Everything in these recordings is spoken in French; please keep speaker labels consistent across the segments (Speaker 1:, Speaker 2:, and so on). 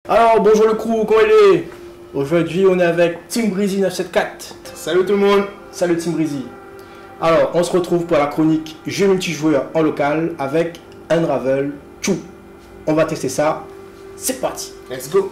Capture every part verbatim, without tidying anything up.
Speaker 1: Alors bonjour le crew, comment il est? Aujourd'hui on est avec Team Breezy neuf cent soixante-quatre.
Speaker 2: Salut tout le monde.
Speaker 1: Salut Team Breezy. Alors on se retrouve pour la chronique jeu multijoueur en local avec Unravel deux. On va tester ça, c'est parti.
Speaker 2: Let's go.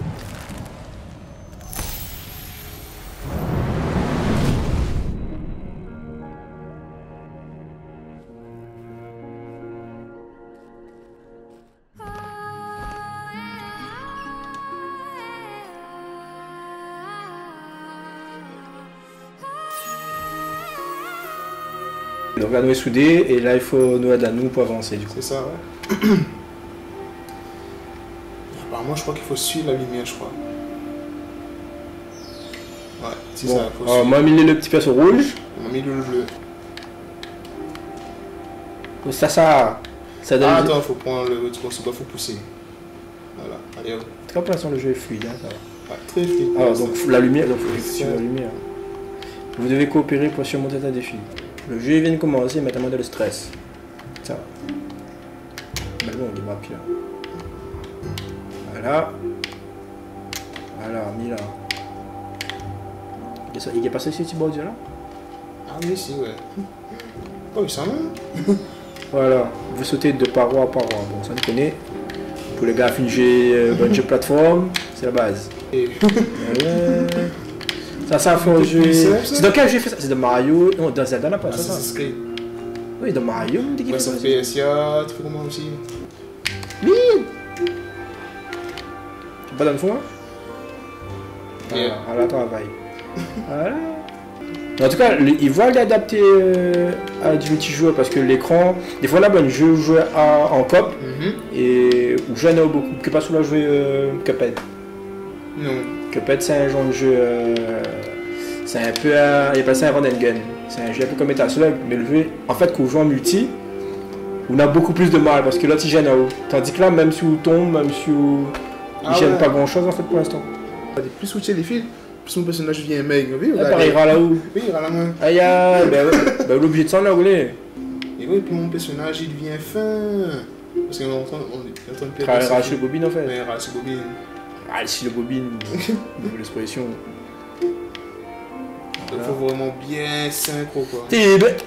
Speaker 1: Donc là nous est soudé et là il faut nous aider à nous pour avancer du coup.
Speaker 2: C'est ça, ouais. Apparemment je crois qu'il faut suivre la lumière, je crois. Ouais, c'est
Speaker 1: Bon.
Speaker 2: ça. Faut
Speaker 1: Alors, moi j'ai mis le petit pinceau rouge.
Speaker 2: On a mis le bleu.
Speaker 1: Ça ça. Ça donne.
Speaker 2: Ah attends, faut prendre le truc, il faut pousser. Voilà, allez hop.
Speaker 1: En tout cas pour l'instant le jeu est fluide, hein, ça va.
Speaker 2: Ouais, très fluide.
Speaker 1: Alors donc la lumière, donc faut
Speaker 2: C'est
Speaker 1: suivre
Speaker 2: ça.
Speaker 1: la lumière. Vous devez coopérer pour surmonter un défi. Le jeu vient de commencer, mettez-moi dans le stress. Ça va. Mais bon, on est rapide là. Voilà. Voilà, mis là. Il est- Il est passé ce petit bordure là.
Speaker 2: Ah oui, si, ouais. Oh, il s'en va.
Speaker 1: Voilà. Vous sautez de paroi à paroi. Bon, ça on connaît. Pour les gars qui fingent euh, bon jeu plateforme, c'est la base.
Speaker 2: Et...
Speaker 1: Ouais. Ça, ça fait un jeu. C'est dans quel jeu fait ça? C'est de Mario. Non, dans Zelda, n'a pas ça.
Speaker 2: Assassin's Creed.
Speaker 1: Oui, dans Mario, on dit qu'il
Speaker 2: Ouais,
Speaker 1: fait
Speaker 2: ça
Speaker 1: ça.
Speaker 2: fait S I A, tu fais comment aussi?
Speaker 1: Mille. Tu pas dans le fond? Voilà,
Speaker 2: Yeah.
Speaker 1: voilà, travail. Voilà. En tout cas, le- ils vont l'adapter euh, à du multijoueur parce que l'écran, des fois là, ben, je joue à- en cop
Speaker 2: Mhm.
Speaker 1: et où je n'ai beaucoup, que pas sous la jouer euh, Cuphead.
Speaker 2: Non.
Speaker 1: Cuphead, c'est un genre de jeu, euh, c'est un peu, un, il appelle ça un run and gun. C'est un jeu un peu comme Metal Slug, mais le jeu, en fait, quand on joue en multi, on a beaucoup plus de mal parce que l'autre il gêne en haut. Tandis que là, même si on tombe, même si on, il
Speaker 2: Ah
Speaker 1: gêne
Speaker 2: ouais.
Speaker 1: pas grand chose en fait pour l'instant.
Speaker 2: Plus switcher les fils, plus mon personnage devient maigre. Oui,
Speaker 1: Là, pareil, il ira là-haut.
Speaker 2: Oui, il ira la main.
Speaker 1: Aïe, aïe, ben, ouais, ben, l'objet de s'en enrouler.
Speaker 2: Et oui, puis mon personnage il devient fin. Parce qu'on est en train, on est en train de perdre.
Speaker 1: Travailler
Speaker 2: sa
Speaker 1: rache le
Speaker 2: vie.
Speaker 1: bobine en fait.
Speaker 2: Ouais, rache le bobine.
Speaker 1: Ah, si le bobine, de l'expression.
Speaker 2: Il faut vraiment bien synchro quoi.
Speaker 1: T'es bête.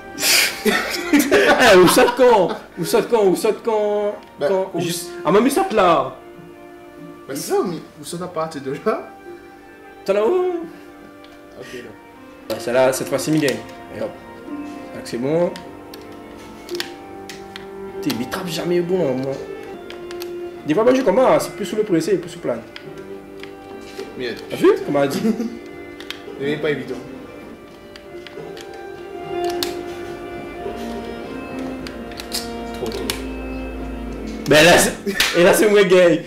Speaker 1: Eh, où saute quand? Où saute quand? Où saute quand?
Speaker 2: Bah,
Speaker 1: quand
Speaker 2: où-
Speaker 1: Juste- Ah, mais il saute là.
Speaker 2: Bah, c'est ça, mais vous sautez à partir de là.
Speaker 1: T'en là-haut?
Speaker 2: Ok, là.
Speaker 1: Ouais, celle-là, cette fois-ci, mi gagne. Et hop. Donc c'est bon. T'es, mais il tape jamais bon, moi. Des fois, ben, je commence, c'est plus sous le pressé et plus sous plane.
Speaker 2: Mais
Speaker 1: T'as vu? Comme on a dit.
Speaker 2: il n'est pas évident. Trop trop.
Speaker 1: Ben là, c'est- et là, c'est moi gay.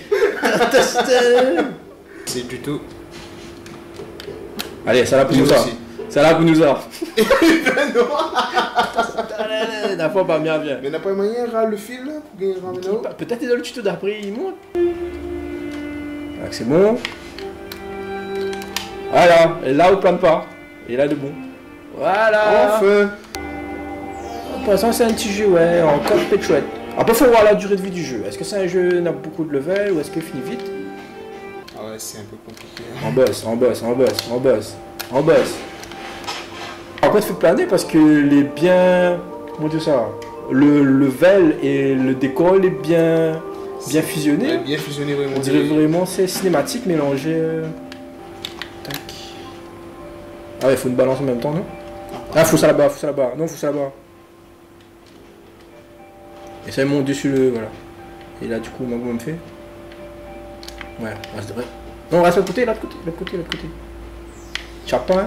Speaker 2: C'est plutôt.
Speaker 1: Allez, ça là pour nous ça.
Speaker 2: aussi.
Speaker 1: Ça là pour nous ça.
Speaker 2: non.
Speaker 1: La fois, pas bien, bien.
Speaker 2: Mais n'a pas moyen de râler le fil là pour gagner ramener là-haut.
Speaker 1: Peut-être dans le tuto d'après, il monte. Donc c'est bon. Voilà, et là, on plane pas. Et là, de bon. Voilà.
Speaker 2: Enfin.
Speaker 1: Pour l'instant, c'est un petit jeu, ouais, en code chouette. Après, faut voir la durée de vie du jeu. Est-ce que c'est un jeu qui a beaucoup de level ou est-ce qu'il finit vite?
Speaker 2: Ah ouais, c'est un peu compliqué.
Speaker 1: En boss, en boss, en boss, en boss, en boss. Après, il faut planer parce que les biens. Comment dire ça? Le level et le décor, il est bien, bien fusionné.
Speaker 2: Ouais, bien fusionné vraiment.
Speaker 1: On dirait vraiment c'est cinématique mélangé. euh, Tac. Ah ouais, il faut une balance en même temps, non? Ah, faut ça là-bas, faut ça là-bas. Non, faut ça là-bas. Et ça, il monte dessus le. Voilà. Et là, du coup, comment on me fait? Ouais, reste vrai. Non, reste de l'autre côté, l'autre côté, l'autre côté, l'autre côté. Chapin.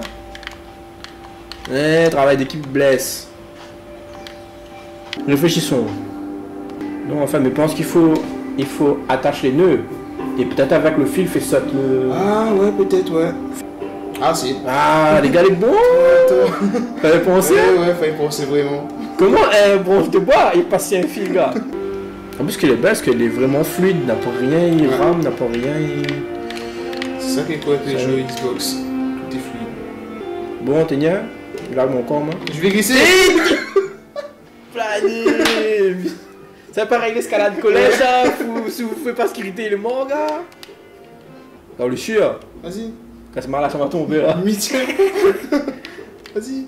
Speaker 1: Eh, travail d'équipe blesse. Réfléchissons. Non, enfin, mais pense qu'il faut. Il faut attacher les nœuds. Et peut-être avec le fil, fait sauter le.
Speaker 2: Ah ouais, peut-être, ouais. Ah si.
Speaker 1: Ah, les gars, les bons.
Speaker 2: Attends.
Speaker 1: Fallait penser.
Speaker 2: Ouais, ouais, fallait penser vraiment.
Speaker 1: Comment un branche de bois il passe un fil, gars? En plus, ce qu'il est best, qu'il est vraiment fluide, n'a pas rien, il
Speaker 2: Ouais.
Speaker 1: rame, n'a pas rien, il...
Speaker 2: C'est ça qui est quoi avec les
Speaker 1: Ça-
Speaker 2: jeux Xbox. Tout est fluide.
Speaker 1: Bon, t'es bien? Il a mon corps, moi.
Speaker 2: Je vais glisser.
Speaker 1: Plané. C'est pareil l'escalade collège, hein, vous, si vous pouvez pas sécurité le mort, gars. Dans le sûr.
Speaker 2: Vas-y.
Speaker 1: Quand c'est mal là, ça va tomber là.
Speaker 2: Mythien. Vas-y.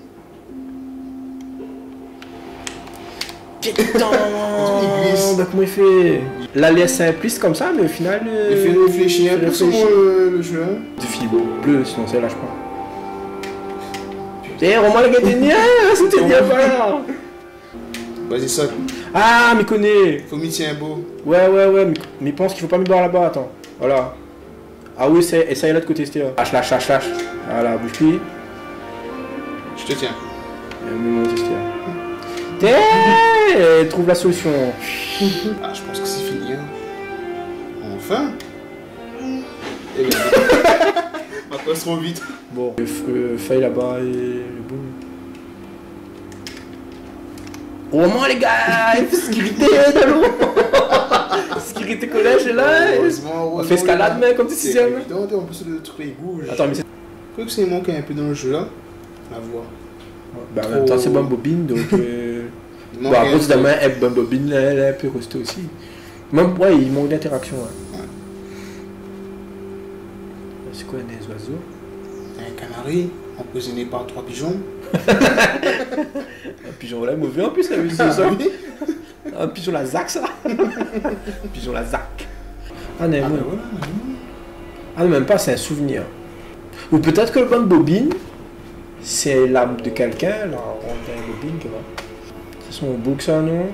Speaker 1: Putain.
Speaker 2: Il glisse.
Speaker 1: Bah comment il fait? Là, il est simpliste comme ça, mais au final. Euh...
Speaker 2: Il fait réfléchir un peu sur euh, le jeu. Hein.
Speaker 1: De fille bleue, sinon ça lâche pas. Putain, Romain le gars t'es nien, c'était bien pas là.
Speaker 2: Vas-y, saute.
Speaker 1: Ah, mais connais.
Speaker 2: Faut Mythien beau.
Speaker 1: Ouais, ouais, ouais, mais, mais pense qu'il faut pas me boire là-bas, attends. Voilà. Ah oui, c'est, essaye là de côté, c'était là. Lâche, lâche, lâche, lâche. Voilà, bouge plus.
Speaker 2: Je te tiens.
Speaker 1: Tiens, trouve la solution.
Speaker 2: Ah, je pense que c'est fini. Hein. Enfin. Eh bien. On va pas trop vite.
Speaker 1: Bon, le, le feuille là-bas et le bout. Au moins les gars, il faut sécurité dans l'eau. Sécurité collège est là. On fait escalade mais comme tu sais.
Speaker 2: Non, en plus le truc il bouge.
Speaker 1: Attends, mais c'est.
Speaker 2: Je crois que c'est manqué un peu dans le jeu là. La voix.
Speaker 1: Bah en même temps c'est Bambobine donc. Euh... bon après c'est demain elle Bambobine elle est un peu restée aussi. Même ouais il manque d'interaction. Ouais. Ouais. C'est quoi des oiseaux?
Speaker 2: Un canari empoisonné par trois pigeons.
Speaker 1: Un pigeon là mauvais en plus, c'est ça. Un pigeon la zac ça. Un pigeon la zac. Ah non, ah, ouais. Ah non, même pas, c'est un souvenir. Ou peut-être que le bon bobine, c'est l'âme de quelqu'un, là, on dirait une bobine, tu vois. C'est son bouc ça, non?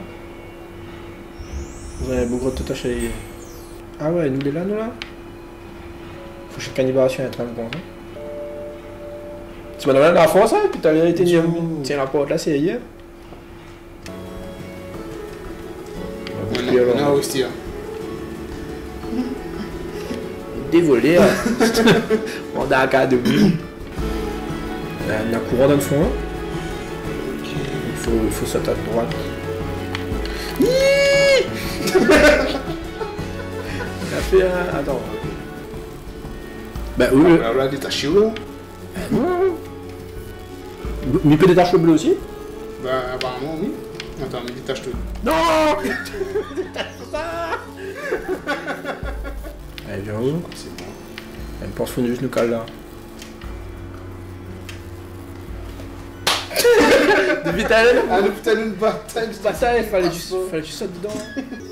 Speaker 1: Vous avez un beau gros attaché. Ah ouais, nous les là, nous là. Faut que je cannibalisation un train de bon. Tu m'as donné la force, hein, puis t'as été dit, tiens la porte là, c'est hier.
Speaker 2: On a aussi.
Speaker 1: Dévolé, on a un cas de boue. On a courant dans le fond. Il faut, il faut sauter à droite. Ça fait un. Attends. Bah oui.
Speaker 2: Alors là, détaché l'eau.
Speaker 1: Mais il peut détacher le bleu aussi?
Speaker 2: Bah apparemment oui. Attends, mais détache tout.
Speaker 1: Non. Détache ça. Allez, viens où?
Speaker 2: C'est bon.
Speaker 1: Elle pense qu'on est juste nous cale là. Depuis tout à l'heure.
Speaker 2: Ah, depuis tout à l'heure, une bataille.
Speaker 1: Bah ça, il fallait juste, fallait juste sauter dedans.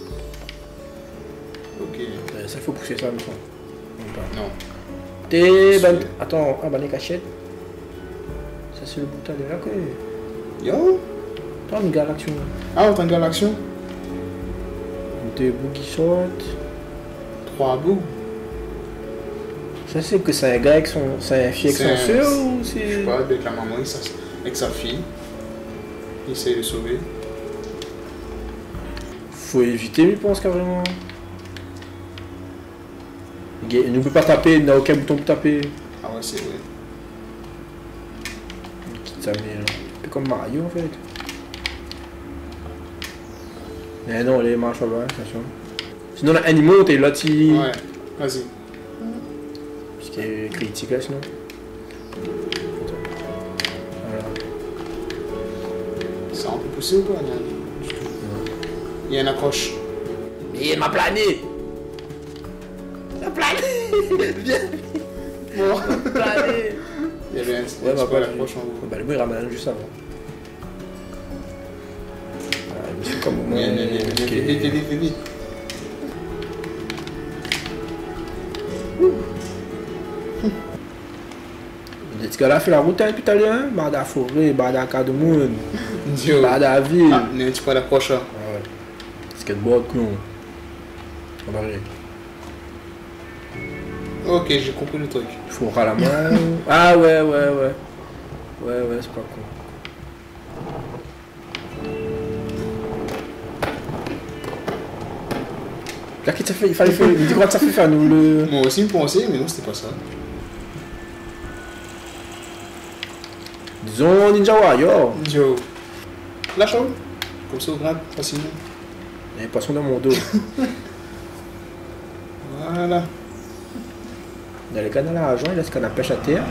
Speaker 2: Ok.
Speaker 1: Euh, ça, il faut pousser ça, mais ça.
Speaker 2: Non.
Speaker 1: T'es. Ben... Attends, ah bah les cachettes. Ça, c'est le bouton de là, quoi.
Speaker 2: Yo.
Speaker 1: Attends, une galaxie.
Speaker 2: Ah, on t'en l'action.
Speaker 1: Des bouts qui sautent.
Speaker 2: Trois bouts.
Speaker 1: Ça, c'est que c'est un gars avec son. C'est un fille avec son feu ou c'est.
Speaker 2: Je sais pas, avec la maman, avec sa fille. Il essaie de sauver.
Speaker 1: Faut éviter, je pense, carrément. Il ne peut pas taper, il n'a aucun bouton pour taper.
Speaker 2: Ah ouais, c'est vrai.
Speaker 1: Quitte sa mère. Un peu comme Mario en fait. Mais non, les marches là-bas, attention. Sinon, la animaux, t'es là, tu.
Speaker 2: Ouais, vas-y.
Speaker 1: Ce qui est critique là, sinon. Voilà.
Speaker 2: Ça, on peut pousser ou pas? Du tout. Il y a une accroche.
Speaker 1: Mais il m'a plané! Il m'a plané! Viens!
Speaker 2: Bon.
Speaker 1: Plané!
Speaker 2: Il y avait un
Speaker 1: ouais, bah,
Speaker 2: pas l'accroche en haut.
Speaker 1: Bah, le bruit il ramène juste avant. Ah, je suis comme au moins.
Speaker 2: Viens, viens, viens, viens, viens, viens, viens, viens, viens.
Speaker 1: Ce gars-là fait la route depuis tout à l'heure, bah la forêt, bah la cas de monde,
Speaker 2: Dieu.
Speaker 1: bah la ville.
Speaker 2: Ah, mais tu peux l'accroche là.
Speaker 1: Ouais. Skateboard, non. On va aller.
Speaker 2: Ok, j'ai compris le truc.
Speaker 1: Il faut ras la main. Ah ouais, ouais, ouais. Ouais, ouais, c'est pas con. Là, qu'est-ce que ça fait? Il fallait faire. Il dit quoi que ça fait faire nous le.
Speaker 2: Moi aussi, me pensais, mais non, c'était pas ça.
Speaker 1: Disons Ninja Warrior.
Speaker 2: Yo. Lâche l'eau. Comme ça, au grade, facilement.
Speaker 1: Il y a un poisson dans mon dos.
Speaker 2: Voilà.
Speaker 1: Il y a les canaux à l'argent, il laisse canne à pêche à terre.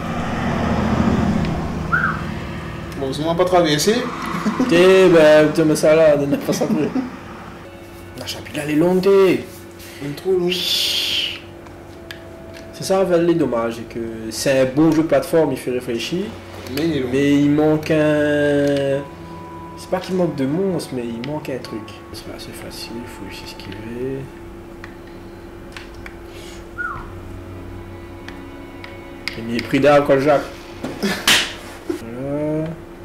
Speaker 2: Bon, si on va pas traverser.
Speaker 1: T'es, ben, tu mets ça là, donne pas ça après. La chapitre, elle est longue, t'es.
Speaker 2: Elle est trop longue.
Speaker 1: C'est C'est ça les dommages, et que c'est un bon jeu de plateforme, il fait réfléchir,
Speaker 2: Mais il est long.
Speaker 1: mais il manque un... C'est pas qu'il manque de monstres, mais il manque un truc. Ce sera assez facile, il faut juste esquiver. J'ai mis les prix d'alcool, Jacques. Voilà.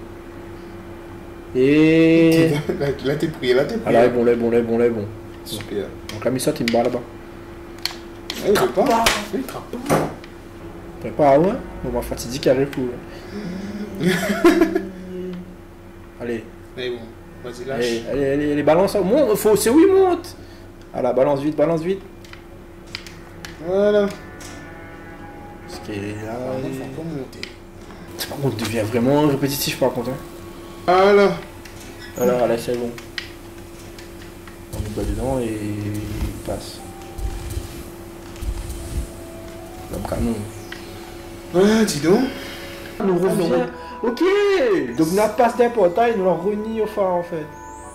Speaker 1: Et...
Speaker 2: Là, là t'es pris, là t'es pris.
Speaker 1: Ah là, bon, là, bon, là, bon, là, bon.
Speaker 2: Super.
Speaker 1: Donc la mission, t'es une barre là-bas.
Speaker 2: Eh, il veut pas. Il trappe pas.
Speaker 1: Prépare, ouais. Bon, ma fatigue qui arrive pour. Allez.
Speaker 2: Mais bon, vas-y, lâche.
Speaker 1: Allez, allez, allez, allez, balance. Monte, faut, c'est oui, monte. Voilà, balance vite, balance vite.
Speaker 2: Voilà.
Speaker 1: Ce qui est là.
Speaker 2: Ah, non,
Speaker 1: et-
Speaker 2: faut pas monter.
Speaker 1: Par contre, devient vraiment répétitif par contre. Hein.
Speaker 2: Voilà.
Speaker 1: Alors, allez, c'est bon. On met pas dedans et il passe. L'homme canon.
Speaker 2: Voilà, dis donc.
Speaker 1: Nous revient. Ok. Donc notre passe d'un portail, nous la renie au phare en fait.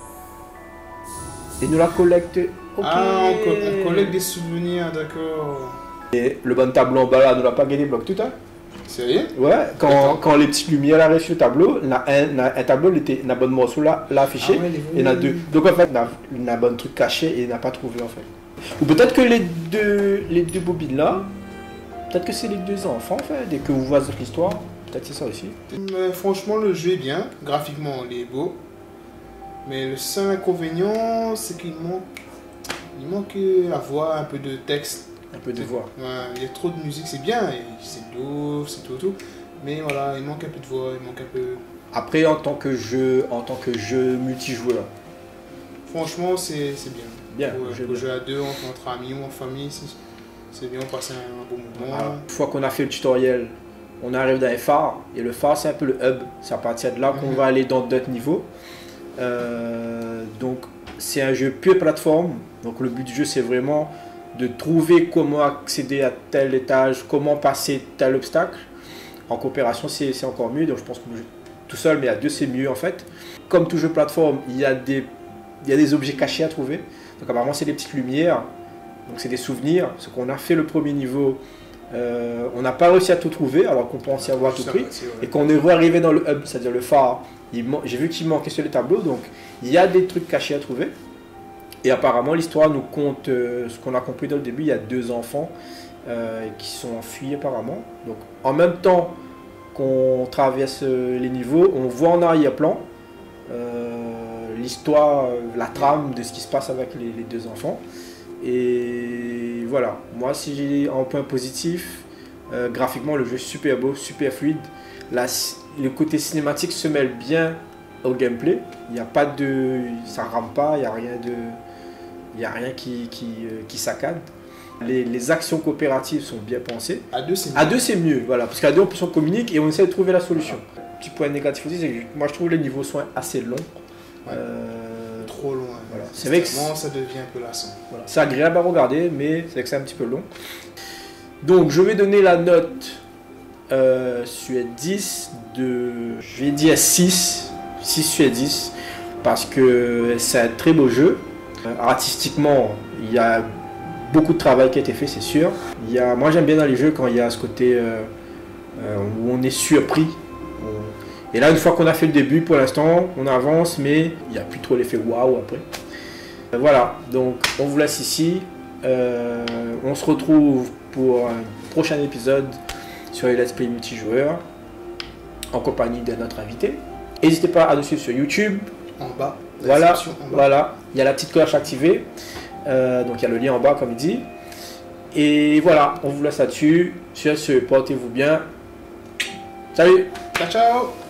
Speaker 1: Et nous la collecte. Ok.
Speaker 2: Ah, on, co- on collecte des souvenirs, d'accord.
Speaker 1: Et le bon tableau en bas là, nous l'a pas gagné bloc tout hein.
Speaker 2: Sérieux?
Speaker 1: Ouais, quand,
Speaker 2: Attends.
Speaker 1: quand les petites lumières arrivent sur le tableau, il y a un, un, un tableau, il était un bon morceau là, là affiché,
Speaker 2: Ah ouais, les-
Speaker 1: et il y en a deux. Donc en fait, il y a un bon truc caché et il n'a pas trouvé en fait. Ou peut-être que les deux, les deux bobines là, peut-être que c'est les deux enfants en fait, et que vous voyez l'histoire, peut-être c'est ça aussi.
Speaker 2: Mais franchement, le jeu est bien. Graphiquement, il est beau. Mais le seul inconvénient, c'est qu'il manque, il manque la voix, un peu de texte.
Speaker 1: Un peu de voix.
Speaker 2: Ouais, il y a trop de musique, c'est bien, et c'est doux, c'est tout, tout. Mais voilà, il manque un peu de voix, il manque un peu.
Speaker 1: Après, en tant que jeu, en tant que jeu multijoueur,
Speaker 2: Franchement, c'est c'est bien.
Speaker 1: bien,
Speaker 2: Pour,
Speaker 1: jeu
Speaker 2: pour
Speaker 1: bien.
Speaker 2: jouer à deux, entre, entre amis ou en famille, c'est- c'est bien, on passe un, un bon moment.
Speaker 1: Alors, une fois qu'on a fait le tutoriel, on arrive dans un phare, et le phare c'est un peu le hub, c'est à partir de là qu'on
Speaker 2: Mhm.
Speaker 1: va aller dans d'autres niveaux. Euh, donc c'est un jeu pure plateforme, donc le but du jeu c'est vraiment de trouver comment accéder à tel étage, comment passer tel obstacle. En coopération c'est c'est encore mieux, donc je pense que tout seul mais à deux c'est mieux en fait. Comme tout jeu plateforme, il y a des, il y a des objets cachés à trouver, donc apparemment c'est des petites lumières, donc c'est des souvenirs, ce qu'on a fait le premier niveau. Euh, on n'a pas réussi à tout trouver alors qu'on pensait avoir tout
Speaker 2: Ça
Speaker 1: pris.
Speaker 2: va, c'est vrai.
Speaker 1: Et quand on est arrivé dans le hub, c'est-à-dire le phare, il man- j'ai vu qu'il manquait sur les tableaux, donc il y a des trucs cachés à trouver. Et apparemment, l'histoire nous compte euh, ce qu'on a compris dans le début, il y a deux enfants euh, qui sont enfuis apparemment. Donc en même temps qu'on traverse euh, les niveaux, on voit en arrière-plan euh, l'histoire, euh, la trame de ce qui se passe avec les, les deux enfants. Et voilà, moi si j'ai un point positif, euh, graphiquement le jeu est super beau, super fluide. La, le côté cinématique se mêle bien au gameplay. Il n'y a pas de, ça rame pas, il n'y a rien de, il y a rien qui, qui, euh, qui saccade. Les, les actions coopératives sont bien pensées.
Speaker 2: À deux, c'est
Speaker 1: À
Speaker 2: mieux.
Speaker 1: deux c'est mieux, voilà, parce qu'à deux on peut se communique et on essaie de trouver la solution. Petit point négatif aussi, c'est que moi je trouve les niveaux sont assez longs.
Speaker 2: Ouais.
Speaker 1: Euh,
Speaker 2: Trop loin.
Speaker 1: Voilà. C'est vrai que
Speaker 2: Vraiment, ça devient un peu lassant.
Speaker 1: Voilà. C'est agréable à regarder, mais c'est que c'est un petit peu long. Donc, je vais donner la note euh, sur dix de... Je vais dire six. six sur dix. Parce que c'est un très beau jeu. Euh, artistiquement, il y a beaucoup de travail qui a été fait, c'est sûr. Il y a... Moi, j'aime bien dans les jeux quand il y a ce côté euh, euh, où on est surpris. On- Et là, une fois qu'on a fait le début, pour l'instant, on avance, mais il n'y a plus trop l'effet waouh après. Voilà, donc on vous laisse ici. Euh, on se retrouve pour un prochain épisode sur les Let's Play multijoueurs en compagnie de notre invité. N'hésitez pas à nous suivre sur YouTube.
Speaker 2: En bas.
Speaker 1: Voilà,
Speaker 2: description en bas.
Speaker 1: voilà. Il y a la petite cloche activée. Euh, donc il y a le lien en bas comme il dit. Et voilà, on vous laisse là-dessus. Sur ce, portez-vous bien. Salut!
Speaker 2: Ciao, ciao!